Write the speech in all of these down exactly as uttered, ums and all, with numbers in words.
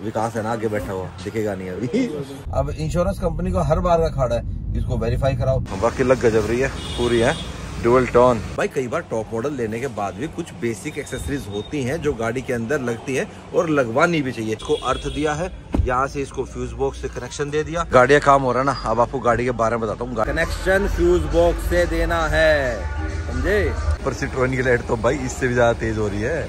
विकास है ना आगे बैठा हुआ, दिखेगा नहीं अभी। अब इंश्योरेंस कंपनी को हर बार का खाड़ा है, इसको वेरीफाई कराओ। बाकी लग गजब रही है, पूरी है डुअल टोन। भाई कई बार टॉप मॉडल लेने के बाद भी कुछ बेसिक एक्सेसरीज होती हैं जो गाड़ी के अंदर लगती है और लगवानी भी चाहिए। इसको अर्थ दिया है, यहाँ से इसको फ्यूज बॉक्स से कनेक्शन दे दिया। गाड़ी का काम हो रहा है ना, अब आपको गाड़ी के बारे में बताता हूँ। कनेक्शन फ्यूज बॉक्स से देना है, समझे। पर सिट्रोन की लाइट तो भाई इससे भी ज्यादा तेज हो रही है।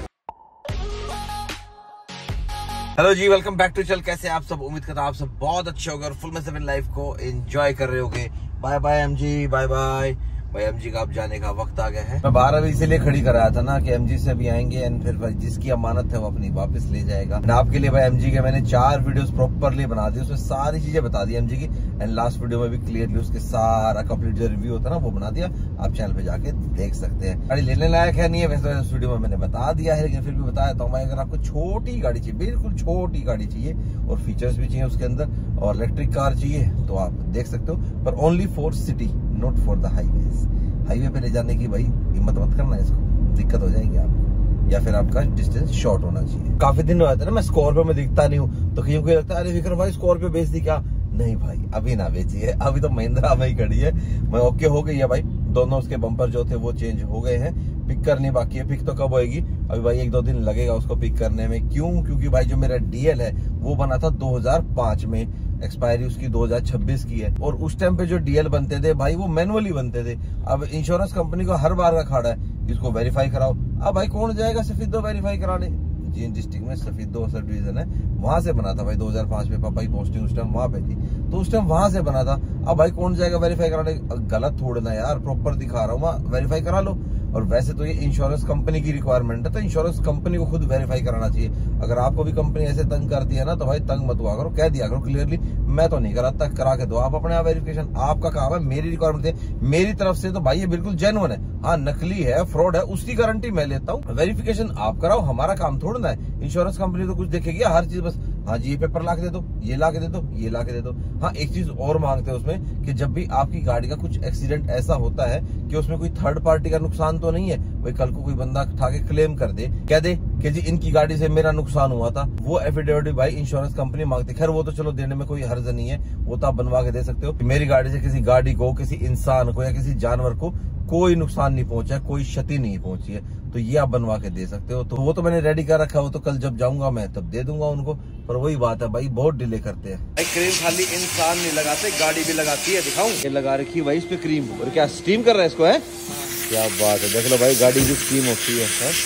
हेलो जी, वेलकम बैक टू चल। कैसे आप सब? उम्मीद करता हूँ आप सब बहुत अच्छे होंगे और फुल में से अपनी लाइफ को एंजॉय कर रहे होंगे। Bye bye M G, bye bye भाई। एम जी का अब जाने का वक्त आ गया है। मैं बारह बजे इसीलिए खड़ी कर रहा था ना कि एम जी से अभी आएंगे एंड फिर भाई जिसकी अमानत है वो अपनी वापस ले जाएगा। आपके लिए भाई एम जी के मैंने चार वीडियोस प्रॉपरली बना दी, उसमें सारी चीजें बता दी एम जी की। एंड लास्ट वीडियो में भी क्लियरली उसके सारा कंप्लीट जो रिव्यू होता है ना वो बना दिया। आप चैनल पे जाके देख सकते हैं। गाड़ी लेने लायक है नहीं है वैसे उस वीडियो में मैंने बता दिया है, लेकिन फिर भी बता देता हूँ भाई। अगर आपको छोटी गाड़ी चाहिए, बिल्कुल छोटी गाड़ी चाहिए और फीचर्स भी चाहिए उसके अंदर और इलेक्ट्रिक कार चाहिए तो आप देख सकते हो, पर only for city, not for the highways. Highway पे ले जाने की भाई हिम्मत मत करना, इसको दिक्कत हो जाएगी आपको, या फिर आपका डिस्टेंस शॉर्ट होना चाहिए। काफी दिन हो जाते हैं ना मैं स्कॉर्पियो में दिखता नहीं हूँ, तो कहीं को लगता है अरे विक्रम भाई स्कॉर्पियो बेच दी क्या? नहीं भाई, अभी ना बेचिए, अभी तो महिंद्रा में ही खड़ी है। मैं ओके हो गई है भाई, दोनों उसके बम्पर जो थे वो चेंज हो गए हैं। पिक करनी बाकी है, पिक तो कब होएगी अभी भाई, एक दो दिन लगेगा उसको पिक करने में। क्यों? क्योंकि भाई जो मेरा डीएल है वो बना था दो हज़ार पाँच में, एक्सपायरी उसकी दो हज़ार छब्बीस की है। और उस टाइम पे जो डीएल बनते थे भाई वो मैनुअली बनते थे। अब इंश्योरेंस कंपनी को हर बार का खाड़ा है, इसको वेरीफाई कराओ। अब भाई कौन जाएगा सफेदो वेरीफाई कराने? जींद डिस्ट्रिक्ट में सफेदो सब डिवीजन है, वहां से बना था भाई दो हज़ार पाँच में। पापा की पोस्टिंग उस टाइम वहां पे थी, तो उस टाइम वहां से बना था। अब भाई कौन जाएगा वेरीफाई कराने? गलत थोड़ा ना यार, प्रॉपर दिखा रहा हूँ, वहाँ वेरीफाई करा लो। और वैसे तो ये इंश्योरेंस कंपनी की रिक्वायरमेंट है, तो इंश्योरेंस कंपनी को खुद वेरीफाई कराना चाहिए। अगर आपको भी कंपनी ऐसे तंग करती है ना तो भाई तंग मत हुआ करो, कह दिया करो क्लियरली मैं तो नहीं करा, तक करा के दो आप अपने आप वेरिफिकेशन। आपका काम है, मेरी रिक्वायरमेंट है मेरी तरफ से तो भाई ये बिल्कुल जेन्युइन है। हाँ नकली है, फ्रॉड है, उसकी गारंटी मैं लेता हूँ। वेरिफिकेशन आप कराओ, हमारा काम थोड़ा ना है। इंश्योरेंस कंपनी तो कुछ देखेगी हर चीज, बस हाँ जी ये पेपर ला के दे दो, ये ला के दे दो, ये ला के दे दो। हाँ एक चीज और मांगते हैं उसमें कि जब भी आपकी गाड़ी का कुछ एक्सीडेंट ऐसा होता है कि उसमें कोई थर्ड पार्टी का नुकसान तो नहीं है, भाई कल को कोई बंदा उठा के क्लेम कर दे, कह दे कि जी इनकी गाड़ी से मेरा नुकसान हुआ था, वो एफिडेविट भाई इंश्योरेंस कंपनी मांगती है। खैर वो तो चलो देने में कोई हर्ज नहीं है, वो तो आप बनवा के दे सकते हो कि मेरी गाड़ी से किसी गाड़ी को, किसी इंसान को या किसी जानवर को कोई नुकसान नहीं पहुंचा, कोई क्षति नहीं पहुंची है, तो ये आप बनवा के दे सकते हो। तो वो तो मैंने रेडी कर रखा है, वो तो कल जब जाऊंगा मैं तब दे दूंगा उनको। पर वही बात है भाई, बहुत डिले करते हैं भाई। क्रीम खाली इंसान नहीं लगाते, गाड़ी भी लगाती है। दिखाऊं? ये लगा रखी है भाई इस पे क्रीम, और क्या स्टीम कर रहा है इसको? है क्या बात है, देख लो भाई गाड़ी भी स्टीम होती है, है?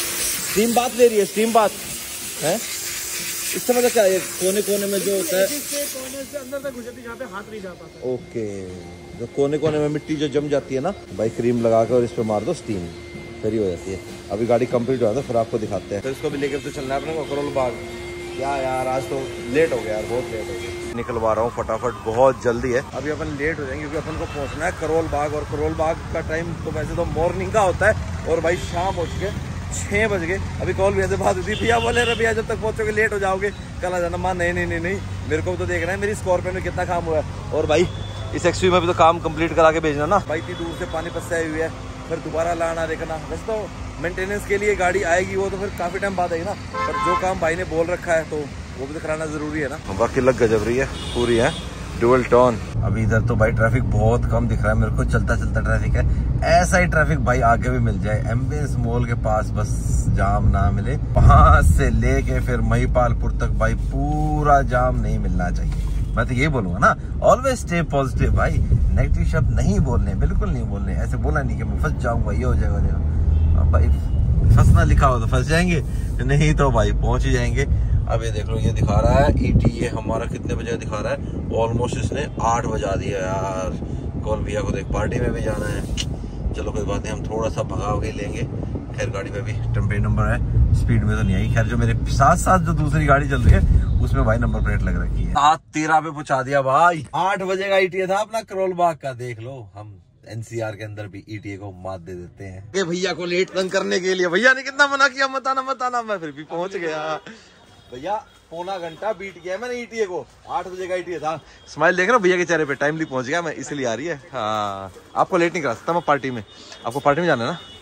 स्टीम बात ले रही है, स्टीम बात है। इससे मतलब क्या है, कोने कोने में जो होता है कोने से अंदर तक घुसती, जहाँ पे हाथ नहीं जा पाता। ओके, जो कोने कोने में मिट्टी जो जम जाती है ना भाई, क्रीम लगा कर और इस पे मार दो स्टीम, फिर ही हो जाती है। अभी गाड़ी कंप्लीट हो जाता है फिर आपको दिखाते हैं। फिर इसको भी लेकर तो चलना है अपने को करोल बाग। क्या यार आज तो लेट हो गया यार, बहुत लेट हो गया। निकलवा रहा हूँ फटाफट, बहुत जल्दी है। अभी अपन लेट हो जाएंगे क्योंकि अपन को पहुँचना है करोल बाग, और करोल बाग का टाइम तो वैसे तो मॉर्निंग का होता है और भाई शाम हो चुके छः बज गए। अभी कॉल भैया से बात हुई थी, भैया बोले रहे भैया जब तक पहुँचोगे लेट हो जाओगे, कल आ जाना। मां नहीं नहीं नहीं नहीं मेरे को तो देखना है मेरी स्कॉर्पियो में कितना काम हुआ है, और भाई इस एक्सयू में भी तो काम कंप्लीट करा के भेजना ना भाई। इतनी दूर से पानीपत से आई हुई है, फिर दोबारा लाना देखना। वैसे तो मेंटेनेंस के लिए गाड़ी आएगी, वो तो फिर काफ़ी टाइम बाद आएगी ना, पर जो काम भाई ने बोल रखा है तो वो भी तो कराना ज़रूरी है ना। बाकी लग गजब रही है, पूरी है डुअल टोन। अभी इधर तो भाई ट्रैफिक बहुत कम दिख रहा है मेरे को, चलता चलता ट्रैफिक है। ऐसा ही ट्रैफिक भाई आगे भी मिल जाए, एम्बियंस मॉल के पास बस जाम ना मिले, वहां से लेके फिर महिपालपुर तक भाई पूरा जाम नहीं मिलना चाहिए। मैं तो यही बोलूंगा ना, ऑलवेज स्टे पॉजिटिव भाई, नेगेटिव शब्द नहीं बोलने, बिल्कुल नहीं बोलने। ऐसे बोला नहीं कि मैं फंस जाऊंगा, ये हो जाएगा भाई। फंसना लिखा हो तो फंस जाएंगे, नहीं तो भाई पहुंच ही जाएंगे। अब ये देख लो, ये दिखा रहा है ईटी, ये हमारा कितने बजे दिखा रहा है? ऑलमोस्ट इसने आठ बजा दिया यार। कॉल भैया को देख पार्टी में भी जाना है, चलो कोई बात नहीं, हम थोड़ा सा भगा के लेंगे। खैर गाड़ी में भी टेम्परेचर नंबर है, स्पीड में तो नहीं आई। खैर जो मेरे साथ साथ जो दूसरी गाड़ी चल रही है उसमें भाई नंबर प्लेट लग रखी है। सात तेरह पे पहुंचा दिया भाई, आठ बजे का ईटीए था अपना करोल बाग का। देख लो हम एनसीआर के अंदर भी ईटीए को मात दे देते हैं। ये भैया को लेट तंग करने के लिए भैया ने कितना मना किया, मत आना मत आना, मैं फिर भी पहुंच गया। भैया पौना घंटा बीट गया मैंने ईटीए को, आठ बजे का ईटीए था। स्माइल देख रहा हूँ भैया के चेहरे पे, टाइमली पहुंच गया मैं, इसलिए आ रही है। हाँ आपको लेट नहीं करा सकता मैं पार्टी में, आपको पार्टी में जाना है ना?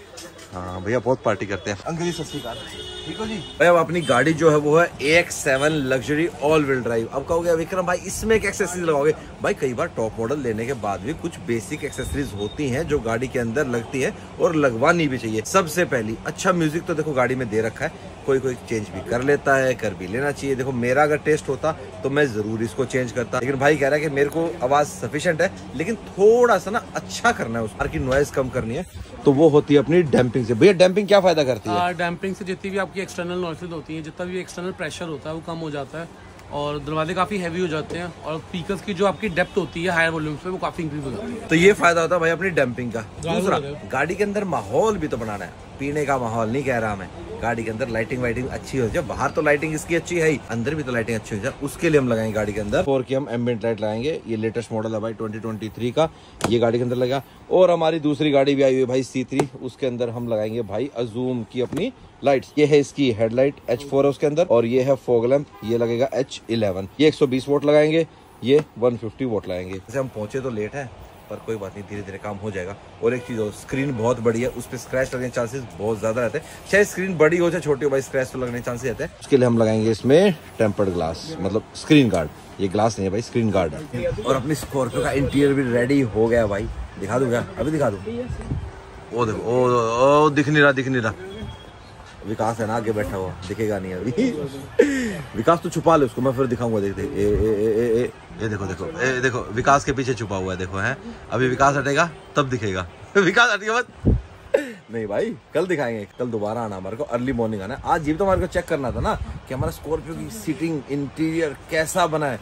हाँ भैया बहुत पार्टी करते हैं। अंकल जी सत श्री अकाल। ठीक हो जी भैया। अब अपनी गाड़ी जो है वो है A X seven luxury all wheel drive. अब कहोगे विक्रम भाई इसमें एक एक्सेसरीज लगाओगे? भाई कई बार टॉप मॉडल लेने के बाद भी कुछ बेसिक एक्सेसरीज होती हैं जो गाड़ी के अंदर लगती है और लगवानी भी चाहिए। सबसे पहली अच्छा म्यूजिक तो देखो गाड़ी में दे रखा है, कोई कोई चेंज भी कर लेता है, कर भी लेना चाहिए। देखो मेरा अगर टेस्ट होता तो मैं जरूर इसको चेंज करता, लेकिन भाई कह रहा है कि मेरे को आवाज सफिशिएंट है लेकिन थोड़ा सा ना अच्छा करना है, उस कार की नॉइज कम करनी है, तो वो होती है अपनी डैम्पिंग से। भैया डैम्पिंग क्या फायदा करती है? डैम्पिंग से जितनी भी आपकी एक्सटर्नल नॉइसेज होती हैं, जितना भी एक्सटर्नल प्रेशर होता है वो कम हो जाता है और दरवाजे काफी हैवी हो जाते हैं और स्पीकर्स की जो आपकी डेप्थ होती है हायर वॉल्यूम्स पे वो काफी इंक्रीज हो जाती है। तो ये फायदा होता है भाई अपनी डैम्पिंग का। दूसरा गाड़ी के अंदर माहौल भी तो बनाना है, पीने का माहौल नहीं कह रहा मैं, गाड़ी के अंदर लाइटिंग वाइटिंग अच्छी हो जाए। बाहर तो लाइटिंग इसकी अच्छी है ही, अंदर भी तो लाइटिंग अच्छी हो जाए, उसके लिए हम लगाएंगे गाड़ी के अंदर फोर की हम एम्बिएंट लाइट लगाएंगे। ये लेटेस्ट मॉडल है भाई ट्वेंटी ट्वेंटी थ्री का, ये गाड़ी के अंदर लगा। और हमारी दूसरी गाड़ी भी आई हुई है भाई सी थ्री, उसके अंदर हम लगाएंगे भाई अजूम की अपनी लाइट्स। ये है इसकी हेडलाइट एच फोर है उसके अंदर, और ये है फॉग लैंप, ये लगेगा एच इलेवन। ये एक सौ बीस वोट लगाएंगे, ये वन फिफ्टी वोट लगाएंगे। जैसे हम पहुंचे तो लेट है पर कोई बात नहीं, धीरे धीरे काम हो जाएगा। और एक चीज हो, स्क्रीन बहुत बड़ी है, उस पर स्क्रैच लगने के चांसेस बहुत ज्यादा रहते हैं। चाहे स्क्रीन बड़ी हो चाहे छोटी हो भाई, स्क्रैच तो लगने के चांसेस रहते हैं। उसके लिए हम लगाएंगे इसमें टेम्पर्ड ग्लास, मतलब स्क्रीन गार्ड। ये ग्लास नहीं है भाई, स्क्रीन गार्ड है। और अपनी स्कॉर्पियो का इंटीरियर भी रेडी हो गया भाई, दिखा दूं क्या? अभी दिखा दूं? वो देखो, ओ, ओ दिख नहीं रहा, दिख नहीं रहा। विकास है ना आगे बैठा हुआ, दिखेगा नहीं अभी। विकास तो छुपा ले उसको, मैं फिर दिखाऊंगा। देख देख, ए, ए, ए, ए, ए, ये देखो देखो, ए, देखो विकास के पीछे छुपा हुआ है, देखो है। अभी विकास हटेगा तब दिखेगा। विकास हटेगा मत। नहीं भाई कल दिखाएंगे, कल दोबारा आना हमारे को, अर्ली मॉर्निंग आना। आज ये तो हमारे को चेक करना था ना कि हमारा स्कॉर्पियो की सीटिंग इंटीरियर कैसा बना है।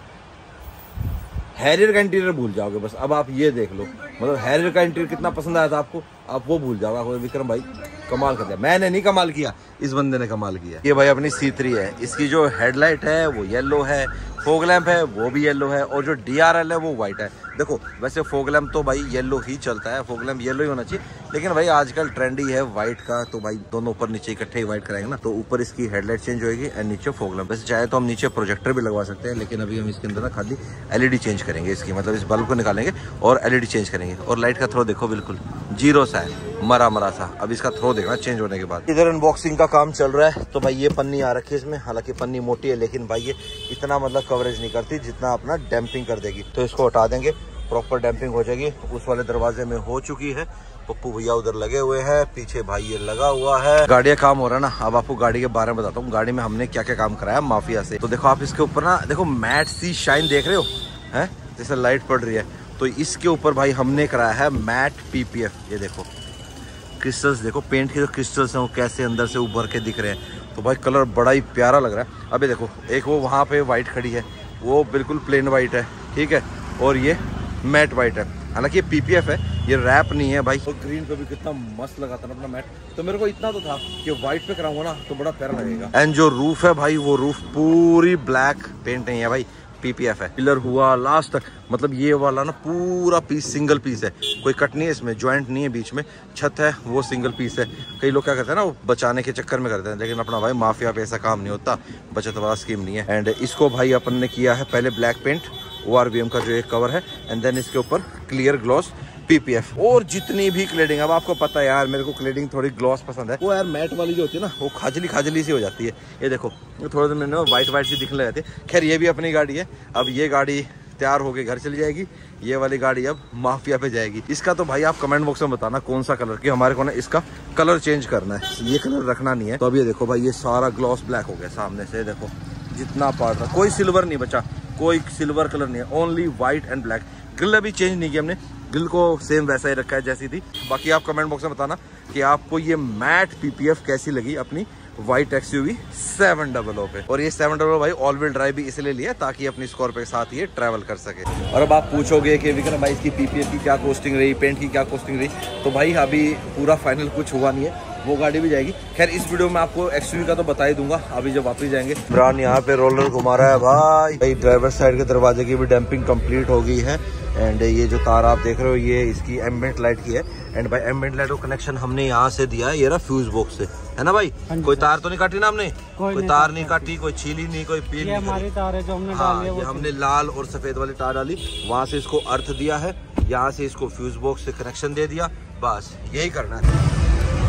हैरियर का इंटीरियर भूल जाओगे बस, अब आप ये देख लो, मतलब हैरियर का इंटीरियर कितना पसंद आया था आपको, आप वो भूल जाओगे। विक्रम भाई कमाल कर दिया, मैंने नहीं कमाल किया, इस बंदे ने कमाल किया। ये भाई अपनी सी थ्री है, इसकी जो हेडलाइट है वो येलो है, फोग लैंप है वो भी येलो है, और जो डी आर एल है वो व्हाइट है। देखो वैसे फोग लैंप तो भाई येलो ही चलता है, फोग लैंप येलो ही होना चाहिए, लेकिन भाई आजकल ट्रेंड ही है व्हाइट का, तो भाई दोनों ऊपर नीचे इकट्ठे ही व्हाइट कराएंगे ना, तो ऊपर इसकी हेडलाइट चेंज होगी एंड नीचे फोग लैंप। वैसे चाहे तो हम नीचे प्रोजेक्टर भी लगवा सकते हैं, लेकिन अभी हम इसके अंदर ना खाली एलईडी चेंज करेंगे इसकी, मतलब इस बल्ब को निकालेंगे और एलईडी चेंज करेंगे। और लाइट का थ्रो देखो बिल्कुल जीरो सा है, मरा मरा सा। अब इसका थ्रो देखना चेंज होने के बाद। इधर अनबॉक्सिंग का काम चल रहा है, तो भाई ये पन्नी आ रखी है इसमें, हालांकि पन्नी मोटी है लेकिन भाई ये इतना मतलब कवरेज नहीं करती जितना अपना डैम्पिंग कर देगी, तो इसको हटा देंगे, प्रॉपर डैम्पिंग हो जाएगी। उस वाले दरवाजे में हो चुकी है, पप्पू भैया उधर लगे हुए हैं, पीछे भाई ये लगा हुआ है। गाड़ी का काम हो रहा है ना। अब आपको गाड़ी के बारे में बताता हूँ, गाड़ी में हमने क्या क्या काम कराया माफिया से। तो देखो आप इसके ऊपर ना देखो मैट सी शाइन देख रहे हो है, जैसे लाइट पड़ रही है, तो इसके ऊपर भाई हमने कराया है मैट पीपीएफ। ये देखो क्रिस्टल्स, देखो पेंट के जो क्रिस्टल्स हैं वो कैसे अंदर से उभर के दिख रहे हैं, तो भाई कलर बड़ा ही प्यारा लग रहा है। अभी देखो एक वो वहाँ पे वाइट खड़ी है, वो बिल्कुल प्लेन वाइट है, ठीक है, और ये मैट वाइट है, हालांकि ये पीपीएफ है, ये रैप नहीं है भाई। और ग्रीन पे भी कितना मस्त लगा था ना अपना मैट, तो मेरे को इतना तो था कि व्हाइट पे कराऊंगा ना तो बड़ा प्यारा लगेगा। एंड जो रूफ है भाई, वो रूफ पूरी ब्लैक, पेंट नहीं है भाई, पीपीएफ है। पिलर हुआ लास्ट तक, मतलब ये वाला ना पूरा पीस सिंगल पीस है, कोई कट नहीं है इसमें, ज्वाइंट नहीं है बीच में। छत है वो सिंगल पीस है। कई लोग क्या करते हैं ना, वो बचाने के चक्कर में करते हैं, लेकिन अपना भाई माफिया पे ऐसा काम नहीं होता, बचत वाला स्कीम नहीं है। एंड इसको भाई अपन ने किया है पहले black paint, O R V M का जो एक कवर है, एंड देन इसके ऊपर क्लियर ग्लॉस पीपीएफ। और जितनी भी क्लेडिंग, अब आपको पता है यार मेरे को क्लेडिंग थोड़ी ग्लॉस पसंद है, वो यार मैट वाली जो होती है ना वो खाजली खाजली सी हो जाती है। ये देखो थोड़े दिन में व्हाइट व्हाइट सी दिखने लगती है। खैर ये भी अपनी गाड़ी है, अब ये गाड़ी तैयार होके घर चली जाएगी, ये वाली गाड़ी अब माफिया पे जाएगी। इसका तो भाई आप कमेंट बॉक्स में बताना कौन सा कलर, कि हमारे को ना इसका कलर चेंज करना है, ये कलर रखना नहीं है। तो अब ये देखो भाई ये सारा ग्लॉस ब्लैक हो गया सामने से, देखो जितना पार्ट था, कोई सिल्वर नहीं बचा, कोई सिल्वर कलर नहीं है, only white and black. Grille अभी चेंज नहीं किया हमने, ग्रिल को सेम वैसा ही रखा है जैसी थी। बाकी आप कमेंट बॉक्स में बताना कि आपको ये मैट पीपीएफ कैसी लगी अपनी white XUV seven double O पे। और ये सेवन डबल ओ भाई ऑल व्हील ड्राइव भी इसलिए लिया ताकि अपनी स्कॉर्पियो के साथ ये ट्रैवल कर सके। और अब आप पूछोगे कि विक्रम भाई इसकी पीपीएफ की क्या कॉस्टिंग रही, पेंट की क्या कॉस्टिंग रही, तो भाई अभी पूरा फाइनल कुछ हुआ नहीं है, वो गाड़ी भी जाएगी। खैर इस वीडियो में आपको एक्सयूवी का तो बता ही दूंगा, अभी जब वापस जाएंगे। इमरान यहाँ पे रोलर घुमा रहा है भाई। भाई ड्राइवर साइड के दरवाजे की भी डैम्पिंग कंप्लीट हो गई है। एंड ये जो तार आप देख रहे हो ये इसकी एम्बिएंट लाइट की है। एंड भाई एम्बिएंट लाइट को कनेक्शन हमने यहाँ से दिया है, ये रहा फ्यूज बॉक्स से, है ना भाई? कोई तार तो नहीं काटी ना हमने, कोई, कोई तार नहीं काटी, कोई छीली नहीं, कोई पील नहीं। हमारी तार है जो हमने हाँ, डाली है, वो हमने लाल और सफेद वाली तार डाली, वहाँ से इसको अर्थ दिया है, यहाँ से इसको फ्यूज बॉक्स से कनेक्शन दे दिया, बस यही करना है।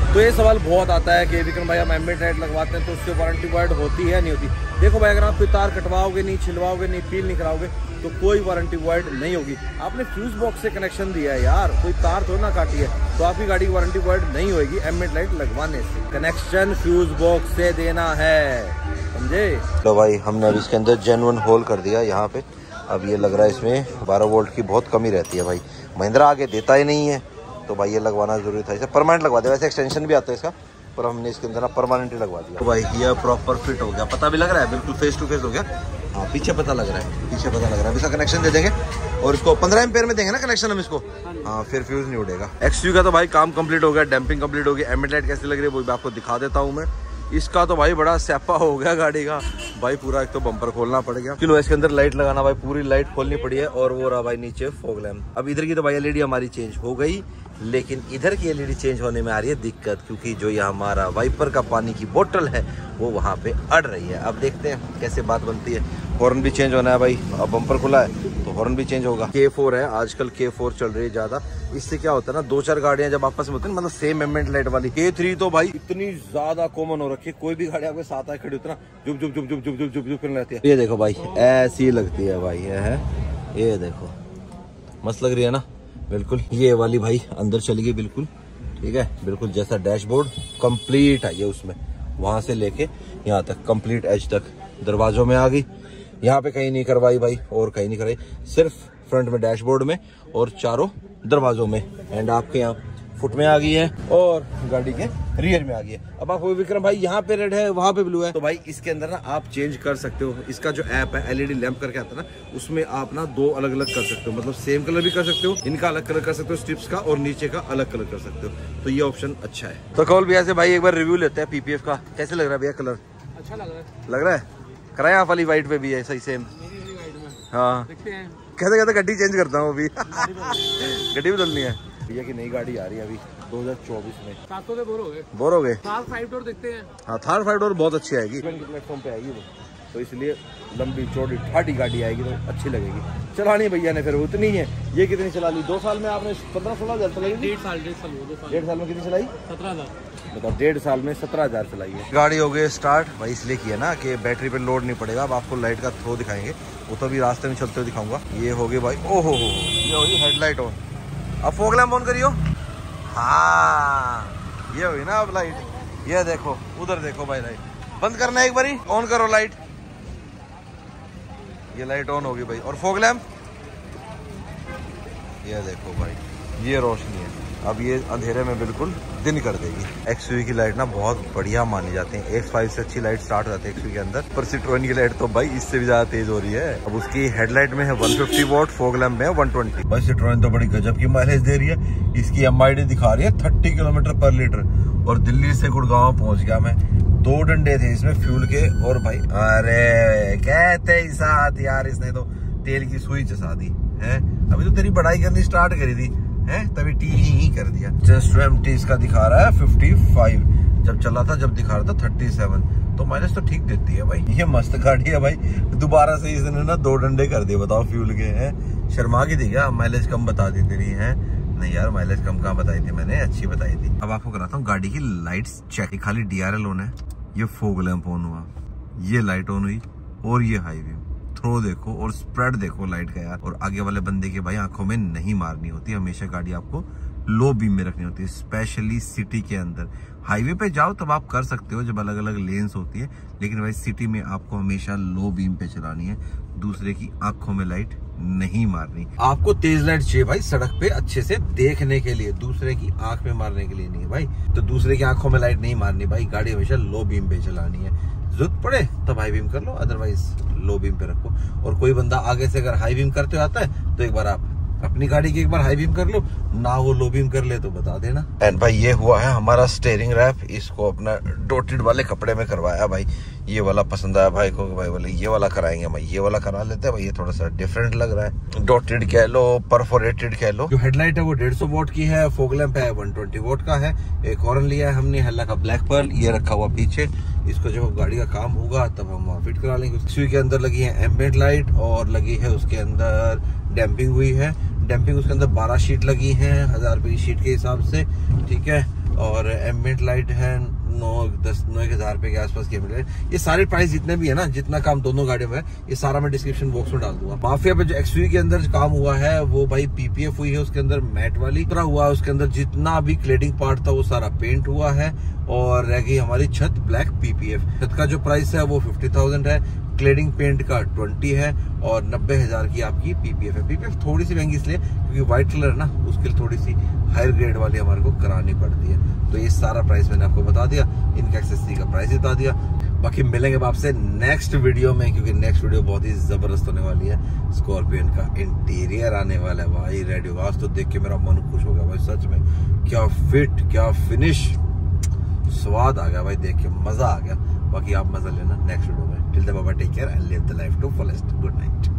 तो ये सवाल बहुत आता है कि विक्रम भाई हम एम्बिएंट लाइट लगवाते हैं तो उसकी वारंटी वाइड होती है नहीं होती। देखो भाई, अगर आप कोई तार कटवाओगे नहीं, छिलवाओगे नहीं, पील नहीं कराओगे तो कोई वारंटी वाइड नहीं होगी। आपने फ्यूज बॉक्स से कनेक्शन दिया है यार, कोई तार थोड़ा ना काटी है, तो आपकी गाड़ी की वारंटी वाइड नहीं होगी एम्बिएंट लाइट लगवाने से। कनेक्शन फ्यूज बॉक्स से देना है, समझे। तो भाई हमने अब इसके अंदर जेन्युइन होल कर दिया यहाँ पे। अब ये लग रहा है इसमें बारह वोल्ट की बहुत कमी रहती है भाई। महिंद्रा आगे देता ही नहीं है, तो भाई ये लगवाना जरूरी था। इसे परमानेंट लगवा दिया, वैसे एक्सटेंशन भी आता है इसका, पर हमने इसके अंदर ना परमानेंट ही लगवा दिया। तो भाई ये प्रॉपर फिट हो गया, पता भी लग रहा है, बिल्कुल फेस टू फेस हो गया। हाँ पीछे पता लग रहा है, पीछे पता लग रहा है। इसका कनेक्शन दे देंगे और इसको पंद्रह एम्पेयर में देंगे ना कनेक्शन हम इसको। हाँ फिर फ्यूज नहीं उड़ेगा। एक्सयू का तो भाई काम कंप्लीट हो गया, डैम्पिंग कंप्लीट हो गई। एम्बिएंट लाइट कैसी लग रही है वो भी आपको दिखा देता हूँ मैं। इसका तो भाई बड़ा स्यापा हो गया गाड़ी का भाई, पूरा एक तो बम्पर खोलना पड़ गया। चलो इसके अंदर लाइट लगाना भाई, पूरी लाइट खोलनी पड़ी है। और वो रहा भाई नीचे फॉग लैम्प। अब इधर की तो भाई एलईडी हमारी चेंज हो गई, लेकिन इधर की एलईडी चेंज होने में आ रही है दिक्कत, क्योंकि जो ये हमारा वाइपर का पानी की बोतल है वो वहाँ पे अड़ रही है। अब देखते हैं कैसे बात बनती है। हॉर्न भी चेंज होना है भाई, अब बम्पर खुला है तो हॉर्न भी चेंज होगा। के फोर है आजकल, के फोर चल रही है ज्यादा। इससे क्या होता है ना, दो चार गाड़ियां जब आपस में होती है मतलब सेम एम्बिएंट लाइट वाली। के थ्री तो भाई इतनी ज्यादा कॉमन हो रखी है, कोई भी गाड़ी आपके साथ आए खड़ी होती है ना, जुप जुप जुप जुप जुप जुप जुप जुप करने लगती है। ये देखो भाई ऐसी लगती है भाई, ये है, ये देखो मस्त लग रही है ना बिल्कुल। ये वाली भाई अंदर चली गई बिल्कुल, ठीक है, बिल्कुल जैसा डैशबोर्ड कंप्लीट है ये, उसमें वहां से लेके यहाँ तक कंप्लीट एज तक दरवाजों में आ गई। यहाँ पे कहीं नहीं करवाई भाई, और कहीं नहीं कराई, सिर्फ फ्रंट में डैशबोर्ड में और चारों दरवाजों में। एंड आपके यहाँ फुट में आ गई है और गाड़ी के रियर में आ गई है। अब आप विक्रम भाई यहाँ पे रेड है, वहां पे ब्लू है, तो भाई इसके अंदर ना आप चेंज कर सकते हो। इसका जो ऐप है एलईडी लैंप करके आता है ना, उसमें आप ना दो अलग अलग कर सकते हो, मतलब सेम कलर भी कर सकते हो, इनका अलग कलर कर सकते हो स्ट्रिप्स का, और नीचे का अलग कलर कर सकते हो। तो ये ऑप्शन अच्छा है। तो कौल भैया से भाई एक बार रिव्यू लेते हैं पीपीएफ का। कैसे लग रहा है भैया कलर? अच्छा लग रहा है। लग रहा है कराए आप वाली वाइट पे भी है सही सेम। हाँ कहते कहते गड्डी चेंज करता हूँ अभी गड्डी बदलनी है भैया की। नई गाड़ी आ रही है अभी दो हज़ार चौबीस में। सातों से बोर हो गए बोर हो गए थार फाइव डोर देखते हैं। हाँ थार फाइव डोर बहुत अच्छी आएगी, प्लेटफॉर्म पे आएगी वो, तो इसलिए लंबी चौड़ी ठाटी गाड़ी आएगी तो अच्छी लगेगी। चलानी भैया ने फिर उतनी है। ये कितनी चला ली? दो साल में आपने पंद्रह सोलह हजार चलाई? डेढ़ साल डेढ़ साल डेढ़ साल में कितनी चलाई? सत्रह हजार बताओ, डेढ़ साल में सत्रह हजार चलाई है गाड़ी। हो गई स्टार्ट भाई, इसलिए किया ना कि बैटरी पे लोड नहीं पड़ेगा। अब आपको लाइट का थ्रो दिखाएंगे, वो तो अभी रास्ते में चलते हुए दिखाऊंगा। ये हो गई भाई, ओहो हो, ये हो गई हेडलाइट ऑन। अब फॉग लैंप ऑन करियो। हाँ ये हुई ना अब लाइट, ये देखो उधर देखो भाई, लाइट बंद करना है एक बारी, ऑन करो लाइट। ये लाइट ऑन होगी भाई। और फॉग लैंप ये देखो भाई, ये रोशनी है। अब ये अंधेरे में बिल्कुल दिन कर देगी। एक्सयूवी की लाइट ना बहुत बढ़िया मानी जाती है, एक्स फाइव से अच्छी लाइट स्टार्ट हो जाती है एक्सयूवी के अंदर। पर सिट्रोएन की लाइट तो भाई इससे भी ज्यादा तेज हो रही है। अब उसकी हेडलाइट में है one fifty watt, fog lamp में है वन ट्वेंटी। भाई सिट्रोएन तो बड़ी गजब की माइलेज दे रही है। इसकी एमआईडी दिखा रही है थर्टी किलोमीटर पर लीटर। और दिल्ली से गुड़गांव पहुंच गया मैं। दो डंडे थे इसमें फ्यूल के, और भाई अरे कहते ही साथ यार, इसने तो तेल की सुई चसा दी है। अभी तो तेरी बढ़ाई करनी स्टार्ट करी थी है, तभी टी ही कर दिया। जस्ट टू एम्प्टी इसका दिखा रहा है फिफ्टी फाइव, जब चला था जब दिखा रहा था थर्टी सेवन, तो माइलेज तो ठीक देती है भाई। ये मस्त गाड़ी है भाई। दोबारा से इसने ना दो डंडे कर दिए, बताओ फ्यूल के हैं। शर्मा की थी क्या? माइलेज कम बता दी तेरी है? नहीं यार माइलेज कम कहाँ बताई थी मैंने, अच्छी बताई थी। अब आपको कराता हूँ गाड़ी की लाइट्स चेक। खाली डीआरएल ऑन है, ये फॉग लैंप ऑन हुआ, ये लाइट ऑन हुई, और ये हाईवे थ्रो देखो और स्प्रेड देखो लाइट का यार। और आगे वाले बंदे के भाई आंखों में नहीं मारनी होती, हमेशा गाड़ी आपको लो बीम में रखनी होती है, स्पेशली सिटी के अंदर। हाईवे पे जाओ तब आप कर सकते हो जब अलग अलग लेन्स होती है, लेकिन भाई सिटी में आपको हमेशा लो बीम पे चलानी है, दूसरे की आंखों में लाइट नहीं मारनी। आपको तेज लाइट चाहिए भाई सड़क पे अच्छे से देखने के लिए, दूसरे की आंख में मारने के लिए नहीं भाई। तो दूसरे की आंखों में लाइट नहीं मारनी भाई, गाड़ी हमेशा लो बीम पे चलानी है। जरूरत पड़े तब हाई बीम कर लो, अदरवाइज लो बीम पे रखो। और कोई बंदा आगे से अगर हाई बीम करते हुए आता है तो एक बार आप अपनी गाड़ी की एक बार हाई बीम कर लो ना, वो लो बीम कर ले तो बता देना। एंड भाई ये हुआ है हमारा स्टीयरिंग रैप, इसको अपना डॉटेड वाले कपड़े में करवाया भाई। ये वाला पसंद आया भाई को, भाई बोले ये वाला कराएंगे, भाई ये वाला करा लेते हैं भाई, ये थोड़ा सा डिफरेंट लग रहा है। डॉटेड कह लो, परफोरेटेड कह लो। जो हेडलाइट है वो डेढ़ सौ वोट की है, फॉग लैंप है वन ट्वेंटी वोट का है। एक हॉर्न लिया है हमने हेला का ब्लैक पर्ल, ये रखा हुआ पीछे। इसको जब गाड़ी का काम होगा तब हम वहाँ फिट करा लेंगे। उसके अंदर लगी है एम्बिएंट लाइट और लगी है उसके अंदर डैम्पिंग हुई है। डैम्पिंग उसके अंदर बारह शीट लगी हैं, हजार रुपए की शीट के हिसाब से, ठीक है। और एम्बिएंट लाइट है नौ दस नौ एक हजार रुपए के आसपास की मिले। ये सारे प्राइस जितने भी है ना, जितना काम दोनों गाड़ियों में, ये सारा मैं डिस्क्रिप्शन बॉक्स में डाल दूंगा। माफिया पे जो एक्सयूवी के अंदर काम हुआ है वो भाई पीपीएफ हुई है, उसके अंदर मैट वाली तरह हुआ है, उसके अंदर जितना भी क्लेडिंग पार्ट था वो सारा पेंट हुआ है और रह गई हमारी छत ब्लैक पीपीएफ। छत का जो प्राइस है वो फिफ्टी थाउजेंड है, क्लेडिंग पेंट का ट्वेंटी है और नब्बे हजार की आपकी पीपीएफ है। पीपीएफ थोड़ी सी महंगी इसलिए क्योंकि व्हाइट कलर है ना, उसके लिए थोड़ी सी हायर ग्रेड वाली हमारे को करानी पड़ती है। तो ये सारा प्राइस मैंने आपको बता दिया, इनका एक्सेसरी का प्राइस बता दिया। बाकी मिलेंगे आपसे नेक्स्ट वीडियो में, क्योंकि नेक्स्ट वीडियो बहुत ही जबरदस्त होने वाली है। स्कॉर्पियन का इंटीरियर आने वाला है भाई, रेडी होगा। आज तो देख के मेरा मन खुश हो गया भाई, सच में क्या फिट, क्या फिनिश, स्वाद आ गया भाई, देख के मजा आ गया। बाकी आप मजा लेना नेक्स्ट वीडियो में। Till then bye bye, take care and live the life to fullest. Good night.